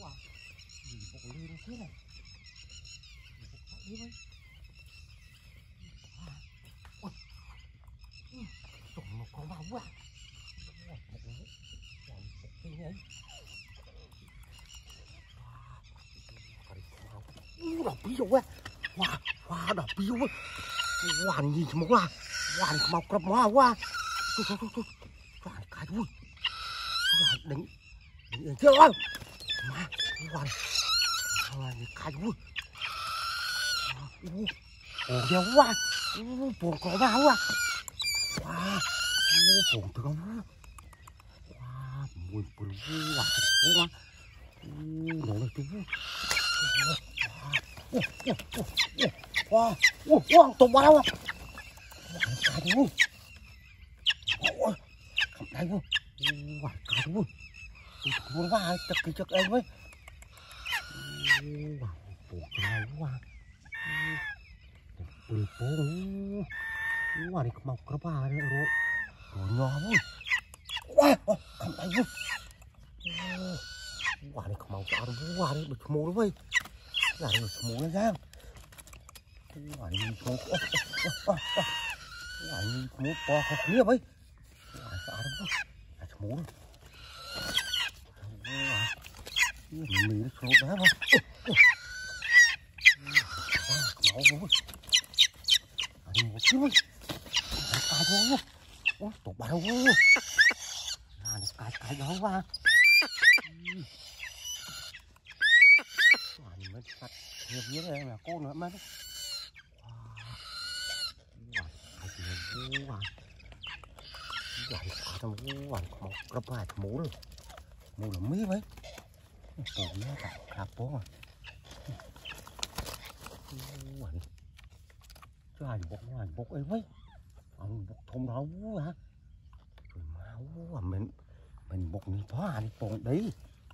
à. Nhìn bọc lên thế này. Bọc khác đi với. Ôi. Trộm một con vào quá. Bọc này. Bọc cái này. Đọc ví dụ á. Wow, đọc ví dụ á. Hoàn nhìn một là. Hoàn mọc cặp hoa quá. Thôi. Hoàn cái thôi. Đánh chưa không? Mà hoàn cái thôi. Ồ đeo quá. Buồn có vào quá. Wow. Buồn từ không. Wow, buồn quá. Nó là tiếng. Wow, tụt vào đâu à? Cái thôi. Ôi, cầm tay luôn. Wow, cái thôi. Muốn vào tập cái chắc em với. Wow, buồn cái quá. Bự bố. Wow, này mọc cái bà đấy rồi. Rồi nhỏ thôi. Wow, cầm tay luôn. Wow, này mọc cái wow đấy bực mồ đấy. Là bực mồ nó ra. Wow, này mình không. Wow, này mồ to không kia với. Wow, sao đó. Là mồ. Mình nó sốt đó không? Máu vô. Anh một chút. Cái vô. Ôi, tụt bao vô. Cái đó qua. Anh mới sạch nhiều dưới đây là cô nữa mất. Một gấp hai mũ rồi. Mũ là mấy mấy. Còn nó cạp bố mà. Chứ hành bột ấy mấy. Anh bột thùng đó hả? Rồi máu à mình bột này phó hành còn đấy.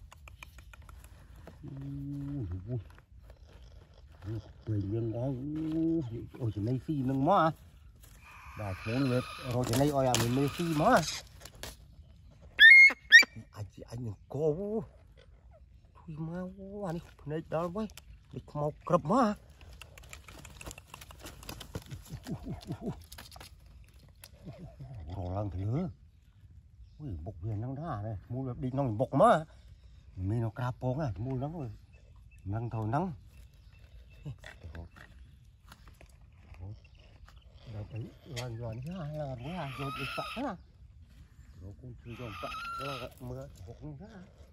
Cười nhân ngon. Ôi chị này phi nâng mó à. Bà muốn được rồi chị này ôi à mình mê phi mó à. Anh cô. Thôi máu anh này đó với. Đi mau cập mó à. Còn lần thì nữa. Ui bột viên nắng đó này, mua được đi nông bột má. Mình nó cà pong à, mua nắng rồi. Nắng thôi nắng. Rồi đấy, rồi thứ hai là bữa rồi đi tặng á. Rồi cũng chưa dùng tặng, rồi mưa bột nữa.